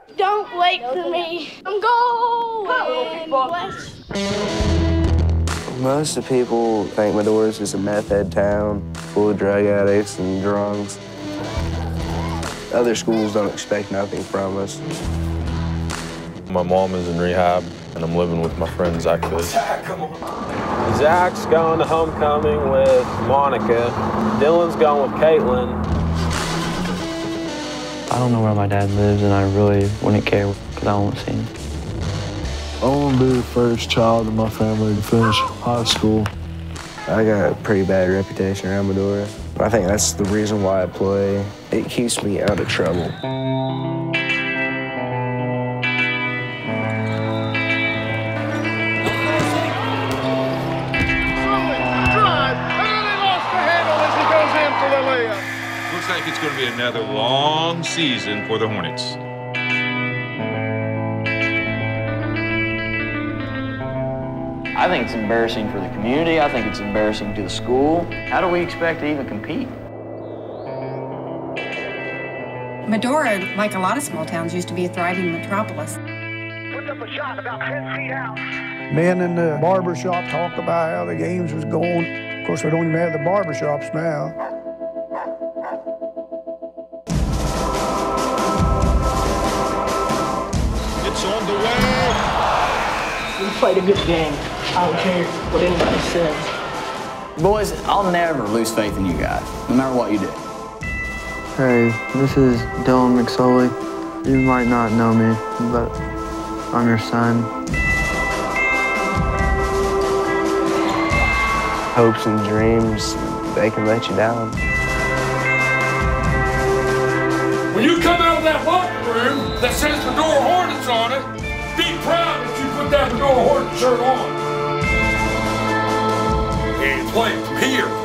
Don't wait for me. I'm going west. Most of the people think Medora's is a meth head town full of drug addicts and drunks. Other schools don't expect nothing from us. My mom is in rehab, and I'm living with my friend Zach. Zach, come on. Zach's going to homecoming with Monica. Dylan's going with Caitlin. I don't know where my dad lives, and I really wouldn't care because I won't see him. I want to be the first child in my family to finish high school. I got a pretty bad reputation around Medora. I think that's the reason why I play. It keeps me out of trouble. Looks like it's going to be another long season for the Hornets. I think it's embarrassing for the community. I think it's embarrassing to the school. How do we expect to even compete? Medora, like a lot of small towns, used to be a thriving metropolis. Puts up a shot about 10 feet out. Men in the barber shop talk about how the games was going. Of course, we don't even have the barber shops now. It's on the way. We played a good game. I don't care what anybody says. Boys, I'll never lose faith in you guys, no matter what you do. Hey, this is Dylan McSully. You might not know me, but I'm your son. Hopes and dreams, they can let you down. When you come out of that locker room that says Medora Hornets on it, be proud that you put that Medora Hornets shirt on. And you're playing from here.